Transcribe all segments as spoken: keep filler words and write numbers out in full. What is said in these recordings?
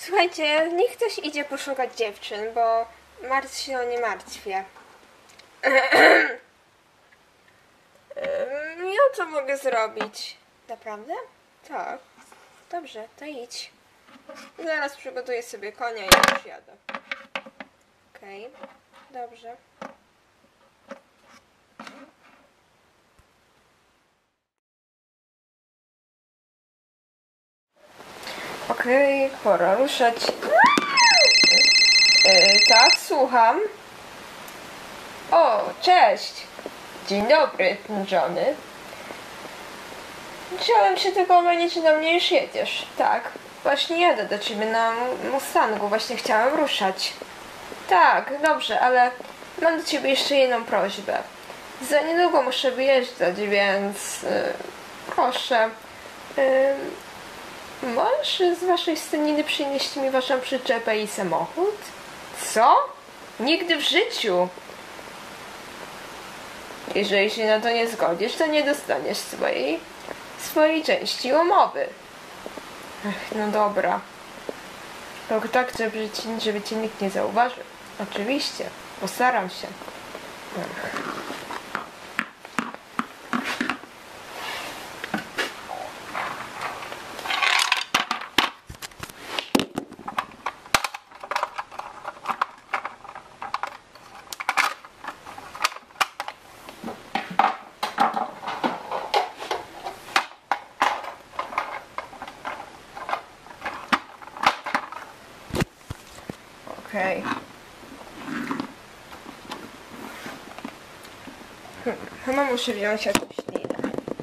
Słuchajcie, niech ktoś idzie poszukać dziewczyn, bo martw się o nie martwię. Ja co mogę zrobić? Naprawdę? Tak. Dobrze, to idź. Zaraz przygotuję sobie konia i już jadę. Okej, okay. Dobrze. Okej, okay, pora ruszać. Yy, tak, słucham. O, cześć. Dzień dobry, Johnny. Chciałem się tylko upewnić, czy do mnie już jedziesz. Tak, właśnie jadę do ciebie na Mustangu. Właśnie chciałem ruszać. Tak, dobrze, ale mam do ciebie jeszcze jedną prośbę. Za niedługo muszę wyjeżdżać, więc yy, proszę, yy, możesz z waszej staniny przynieść mi waszą przyczepę i samochód? Co? Nigdy w życiu. Jeżeli się na to nie zgodzisz, to nie dostaniesz swojej, swojej części umowy. Ach, no dobra. Tylko tak, żeby ci, żeby cię nikt nie zauważył. Oczywiście. Postaram się. Ach. Okej. Okay. Chyba muszę wziąć jakąś linę.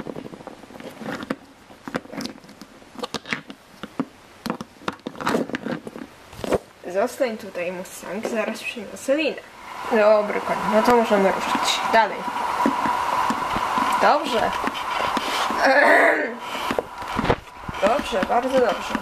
Zostań tutaj, Mustang, zaraz przyniosę linę. Dobry koń, no to możemy ruszyć. Dalej. Dobrze. Dobrze, bardzo dobrze.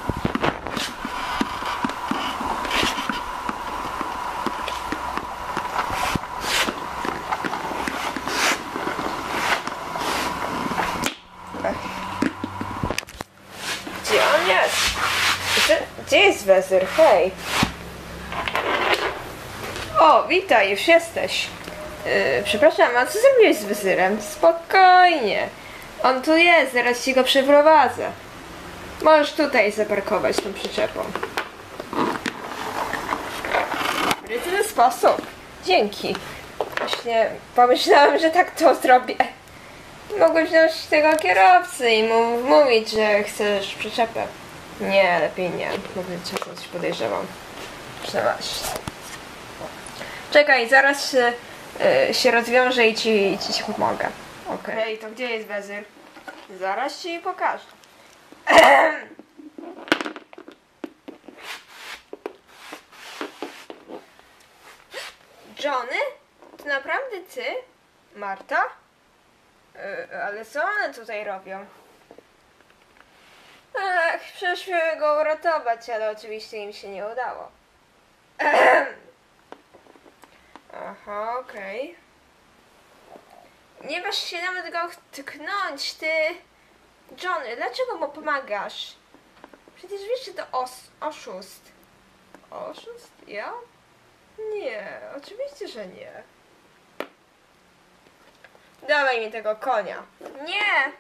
Gdzie on jest? Gdzie, gdzie jest wezyr? Hej! O, witaj, już jesteś. Yy, przepraszam, a co zrobiłeś z wezyrem? Spokojnie. On tu jest, zaraz ci go przyprowadzę. Możesz tutaj zaparkować tą przyczepą. W sposób. Dzięki. Właśnie pomyślałam, że tak to zrobię. Mogłeś wziąć tego kierowcy i mu mówić, że chcesz przyczepę. Nie, lepiej nie. Mogę cię coś podejrzewam. Przewaść. Czekaj, zaraz się, yy, się rozwiążę i ci, ci, ci pomogę. Okej, okay. To gdzie jest wezyr? Zaraz ci pokażę. Johnny? To naprawdę ty? Marta? Yy, ale co one tutaj robią? Ach, przyszły go uratować, ale oczywiście im się nie udało. Aha, okej. Okay. Nie waż się nawet go tknąć, ty! Johnny, dlaczego mu pomagasz? Przecież wiesz, że to os oszust. Oszust? Ja? Nie, oczywiście, że nie. Dawaj mi tego konia. Nie!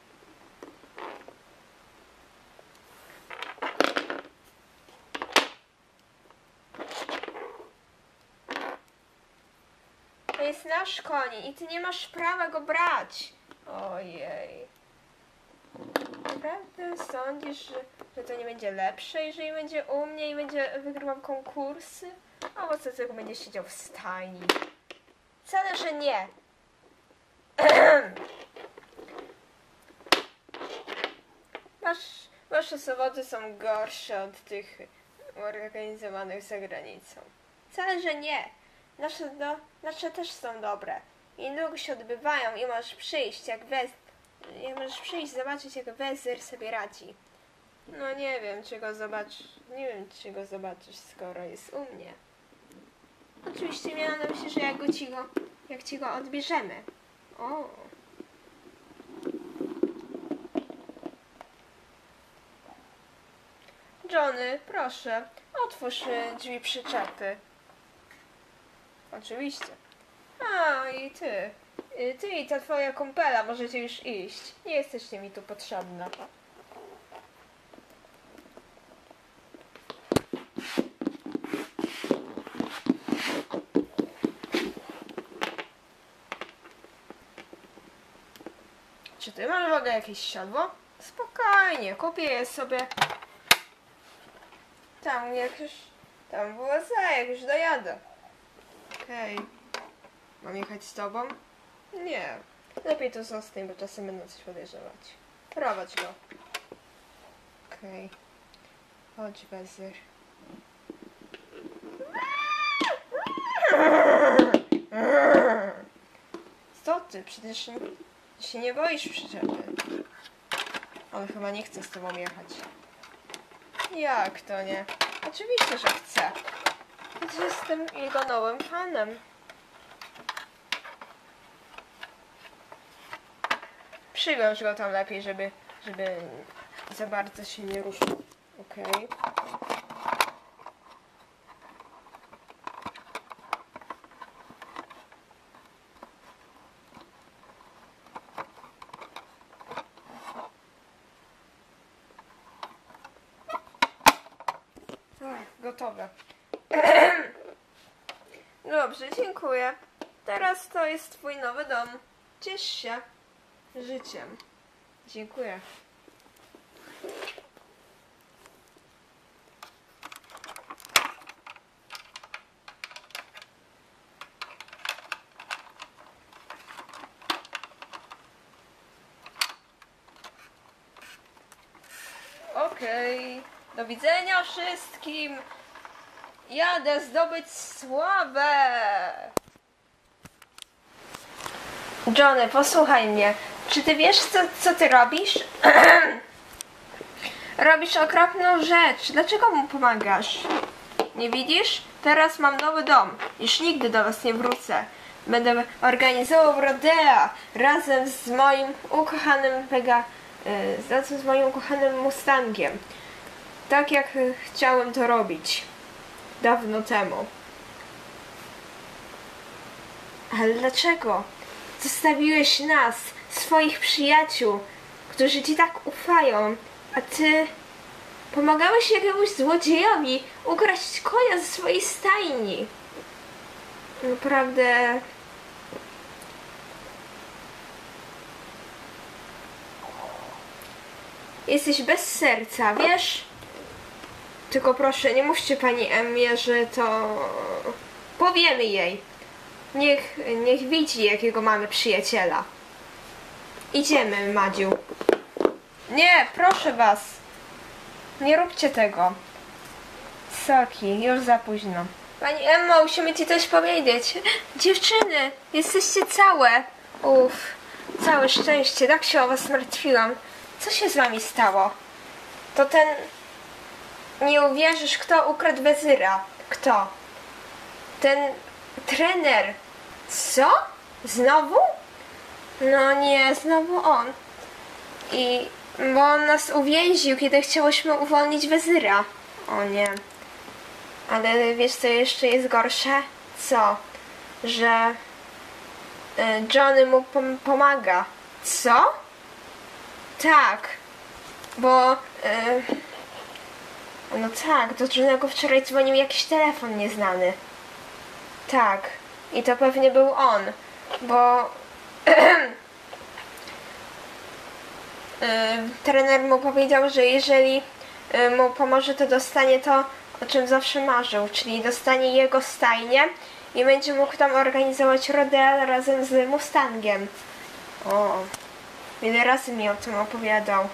To jest nasz koń i ty nie masz prawa go brać. Ojej. Naprawdę sądzisz, że, że to nie będzie lepsze, jeżeli będzie u mnie i będzie wygrywał konkursy? Albo co tylko będzie siedział w stajni? Wcale, że nie. Wasz, wasze zawody są gorsze od tych organizowanych za granicą. Wcale, że nie. Nasze, do, nasze też są dobre. I niedługo się odbywają i możesz przyjść, jak wez... Jak możesz przyjść, zobaczyć, jak wezyr sobie radzi. No nie wiem, czy go zobaczysz. Nie wiem, czy go zobaczysz, skoro jest u mnie. Oczywiście miałam na myśli, że jak go ci go, jak ci go odbierzemy. O. Johnny, proszę, otwórz y, drzwi przyczepy. Oczywiście. A, i ty. Y, Ty i ta twoja kumpela możecie już iść. Nie jesteście mi tu potrzebna. Czy ty masz w ogóle jakieś siodło? Spokojnie, kupię je sobie tam jak już, tam w U S A, jak już dojadę. Okej. Okay. Mam jechać z tobą? Nie. Lepiej tu zostań, bo czasem będą coś podejrzewać. Prowadź go. Okej. Okay. Chodź, Wezyr. Co ty? Przecież nie, się nie boisz przyczepy. On chyba nie chce z tobą jechać. Jak to nie? Oczywiście, że chce. Przecież jestem jego nowym fanem. Przywiąż go tam lepiej, żeby, żeby za bardzo się nie ruszył. Okej. Okay. Gotowe. Dobrze, dziękuję. Teraz to jest twój nowy dom. Ciesz się życiem. Dziękuję. Okej. Okay. Do widzenia wszystkim. Jadę zdobyć sławę. Johnny, posłuchaj mnie. Czy ty wiesz, co, co ty robisz? Robisz okropną rzecz. Dlaczego mu pomagasz? Nie widzisz? Teraz mam nowy dom. Już nigdy do was nie wrócę. Będę organizował rodea razem z moim ukochanym Pega, yy, razem z moim ukochanym Mustangiem. Tak jak chciałem to robić dawno temu. Ale dlaczego? Zostawiłeś nas, swoich przyjaciół, którzy ci tak ufają, a ty pomagałeś jakiemuś złodziejowi ukraść konia ze swojej stajni. Naprawdę... Jesteś bez serca, wiesz? Tylko proszę, nie mówcie pani Emmie, że to... Powiemy jej. Niech, niech widzi, jakiego mamy przyjaciela. Idziemy, Madziu. Nie, proszę was. Nie róbcie tego. Soki, już za późno. Pani Emmo, musimy ci coś powiedzieć. Dziewczyny, jesteście całe. Uff, całe szczęście, tak się o was martwiłam. Co się z wami stało? To ten... Nie uwierzysz, kto ukradł Wezyra. Kto? Ten trener. Co? Znowu? No nie, znowu on. I... Bo on nas uwięził, kiedy chciałyśmy uwolnić Wezyra. O nie. Ale wiesz, co jeszcze jest gorsze? Co? Że... y, Johnny mu pom pomaga. Co? Tak. Bo... Y, no tak, do Johnny'ego wczoraj dzwonił jakiś telefon nieznany. Tak. I to pewnie był on. Bo... trener mu powiedział, że jeżeli mu pomoże, to dostanie to, o czym zawsze marzył, czyli dostanie jego stajnię i będzie mógł tam organizować rodeo razem z Mustangiem. O, wiele razy mi o tym opowiadał.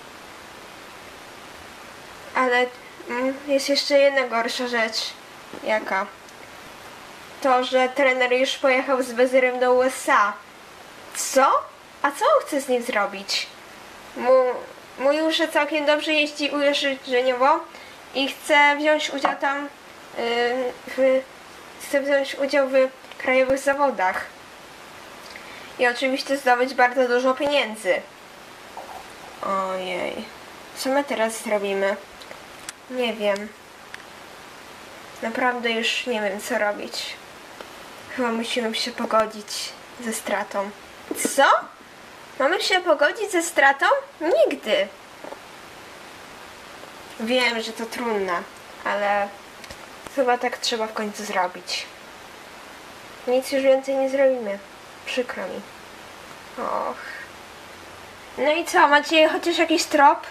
Ale jest jeszcze jedna gorsza rzecz. Jaka? To, że trener już pojechał z Wezyrem do U S A. Co? A co on chce z nim zrobić? Mówił, że całkiem dobrze jeździ ujeżdżeniowo i chce wziąć udział tam yy, w, chce wziąć udział w krajowych zawodach i oczywiście zdobyć bardzo dużo pieniędzy. Ojej, co my teraz zrobimy? Nie wiem. Naprawdę już nie wiem, co robić. Chyba musimy się pogodzić ze stratą. Co? Mamy się pogodzić ze stratą? Nigdy. Wiem, że to trudne, ale chyba tak trzeba w końcu zrobić. Nic już więcej nie zrobimy. Przykro mi. Och. No i co, macie chociaż jakiś trop?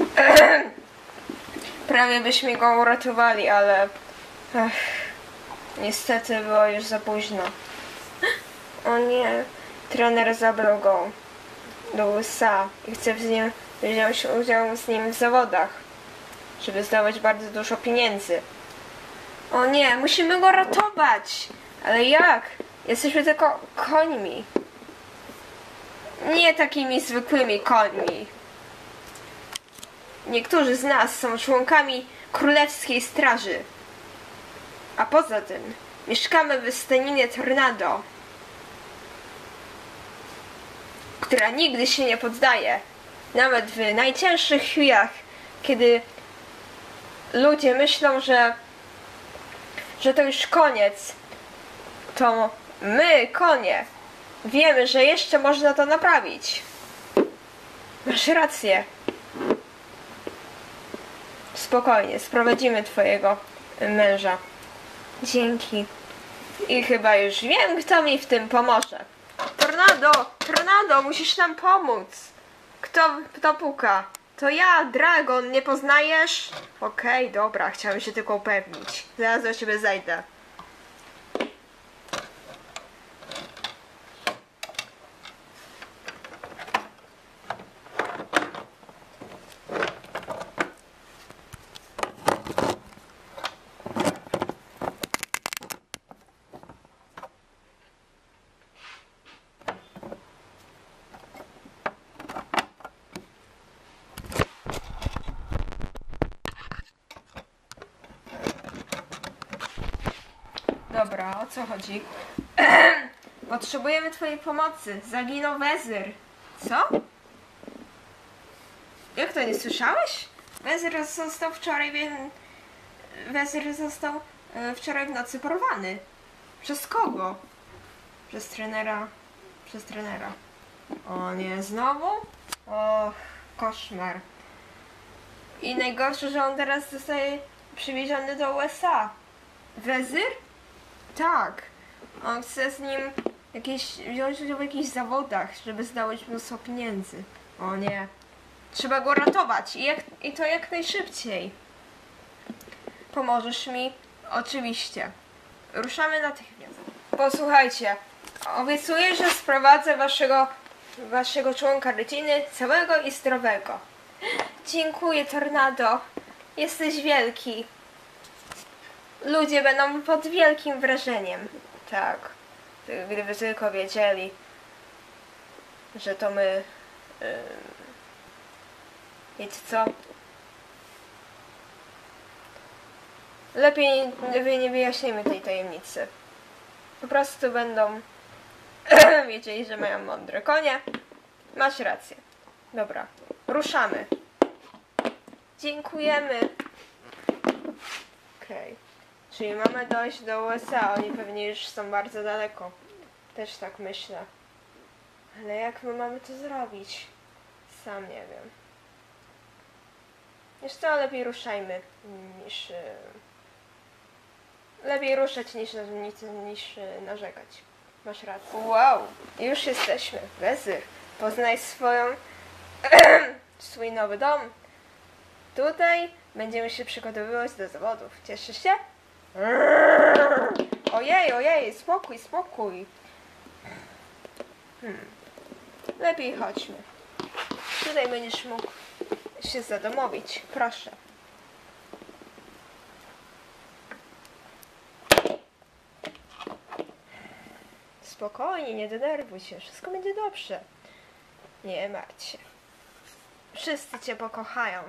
Prawie byśmy go uratowali, ale... Ech, niestety było już za późno. O nie, trener zabrał go do U S A i chce z nim wziąć udział z nim w zawodach, żeby zdobyć bardzo dużo pieniędzy. O nie, musimy go ratować! Ale jak? Jesteśmy tylko końmi. Nie takimi zwykłymi końmi. Niektórzy z nas są członkami Królewskiej Straży. A poza tym mieszkamy w staninie Tornado, która nigdy się nie poddaje. Nawet w najcięższych chwilach, kiedy ludzie myślą, że, że to już koniec, to my, konie, wiemy, że jeszcze można to naprawić. Masz rację. Spokojnie, sprowadzimy twojego męża. Dzięki. I chyba już wiem, kto mi w tym pomoże. Tornado! Tornado, musisz nam pomóc! Kto, kto puka? To ja, Dragon, nie poznajesz? Okej, okay, dobra, chciałem się tylko upewnić. Zaraz do ciebie zajdę. Dobra, o co chodzi? Potrzebujemy twojej pomocy. Zaginął Wezyr. Co? Jak to, nie słyszałeś? Wezyr został wczoraj... Wezyr został e, wczoraj w nocy porwany. Przez kogo? Przez trenera. Przez trenera. O nie, znowu? Och, koszmar. I najgorsze, że on teraz zostaje przywieziony do U S A. Wezyr? Tak. On chce z nim jakieś, wziąć udział w jakichś zawodach, żeby zdobyć mnóstwo pieniędzy. O nie. Trzeba go ratować i, jak, i to jak najszybciej. Pomożesz mi? Oczywiście. Ruszamy natychmiast. Posłuchajcie. Obiecuję, że sprowadzę waszego, waszego członka rodziny całego i zdrowego. Dziękuję, Tornado. Jesteś wielki. Ludzie będą pod wielkim wrażeniem. Tak. Gdyby tylko wiedzieli, że to my... Yy... Wiecie co? Lepiej, lepiej nie wyjaśnimy tej tajemnicy. Po prostu będą wiedzieli, że mają mądre konie. Masz rację. Dobra, ruszamy. Dziękujemy. Okej. Okay. Czyli mamy dojść do U S A. Oni pewnie już są bardzo daleko. Też tak myślę. Ale jak my mamy to zrobić? Sam nie wiem. Wiesz co, lepiej ruszajmy niż... Yy... Lepiej ruszać niż, niż, niż yy, narzekać. Masz rację. Wow, już jesteśmy. Wezyr, poznaj swoją... swój nowy dom. Tutaj będziemy się przygotowywać do zawodów. Cieszysz się? Ojej, ojej, spokój, spokój. Hmm. Lepiej chodźmy. Tutaj będziesz mógł się zadomowić. Proszę. Spokojnie, nie denerwuj się. Wszystko będzie dobrze. Nie martw się. Wszyscy cię pokochają.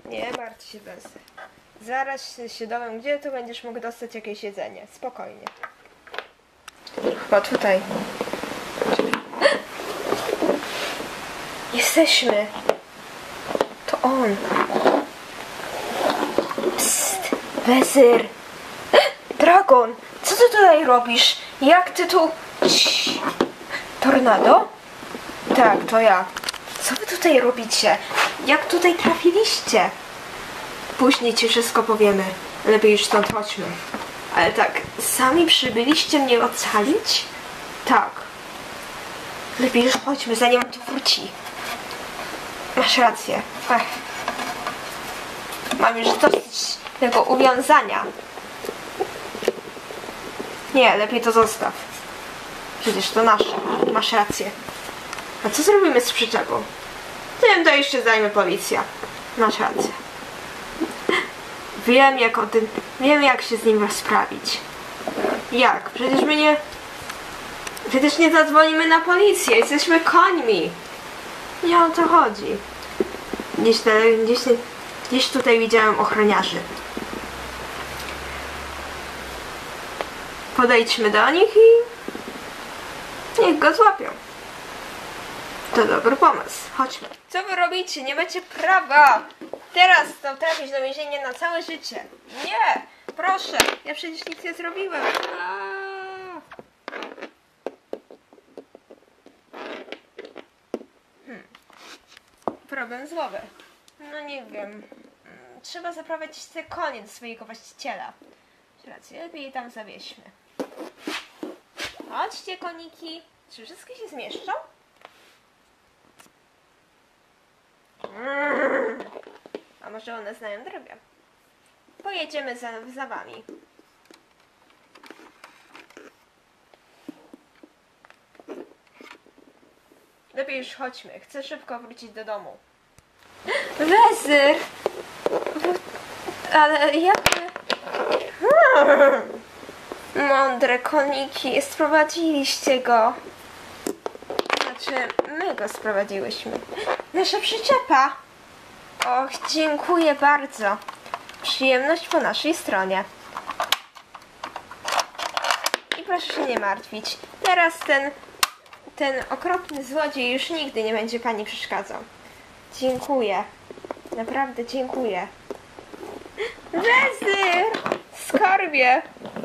Nie martw się, bez. Zaraz się dowiem, gdzie tu będziesz mógł dostać jakieś jedzenie. Spokojnie. Chyba tutaj. Jesteśmy. To on. Psst, Wezyr. Dragon, co ty tutaj robisz? Jak ty tu... Cii. Tornado? Tak, to ja. Co wy tutaj robicie? Jak tutaj trafiliście? Później ci wszystko powiemy. Lepiej już stąd chodźmy. Ale tak, sami przybyliście mnie ocalić? Tak. Lepiej już chodźmy, zanim on tu wróci. Masz rację. Ech. Mam już dosyć tego uwiązania. Nie, lepiej to zostaw. Przecież to nasze. Masz rację. A co zrobimy z przyczepą? Tym to jeszcze zajmie policja. Masz rację. Wiem jak o tym... Wiem jak się z nim rozprawić. Jak? Przecież my nie... Przecież nie zadzwonimy na policję. Jesteśmy końmi. Nie o to chodzi. Gdzieś, te, gdzieś, gdzieś tutaj widziałem ochroniarzy. Podejdźmy do nich i niech go złapią. To dobry pomysł. Chodźmy. Co wy robicie? Nie macie prawa. Teraz to trafić do więzienia na całe życie. Nie! Proszę. Ja przecież nic nie zrobiłem. Aaaa. Hmm. Problem złowy. No nie wiem. Trzeba zaprowadzić te konie do swojego właściciela. Rację, lepiej je tam zawieźmy. Chodźcie, koniki. Czy wszystkie się zmieszczą? A może one znają drogę? Pojedziemy za, za wami. Lepiej już chodźmy. Chcę szybko wrócić do domu. Wezyr! Ale jak... Hmm. Mądre koniki, sprowadziliście go. Znaczy, my go sprowadziłyśmy. Nasza przyczepa. Och, dziękuję bardzo. Przyjemność po naszej stronie. I proszę się nie martwić. Teraz ten, ten okropny złodziej już nigdy nie będzie pani przeszkadzał. Dziękuję. Naprawdę dziękuję. Wezyr! Skarbie!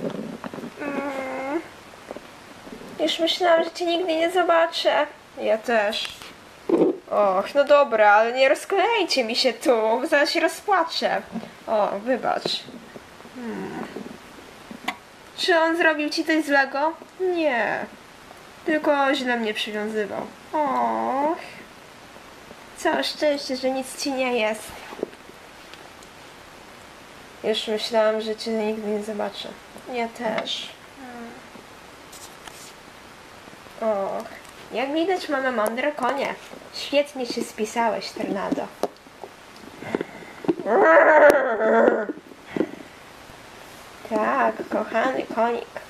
Mm. Już myślałam, że cię nigdy nie zobaczę. Ja też. Och, no dobra, ale nie rozklejcie mi się tu. Zaraz się rozpłaczę. O, wybacz. Hmm. Czy on zrobił ci coś złego? Nie. Tylko źle mnie przywiązywał. Och. Całe szczęście, że nic ci nie jest. Już myślałam, że cię nigdy nie zobaczę. Ja też. Hmm. Och. Jak widać, mamy mądre konie. Świetnie się spisałeś, Tornado. Tak, kochany konik.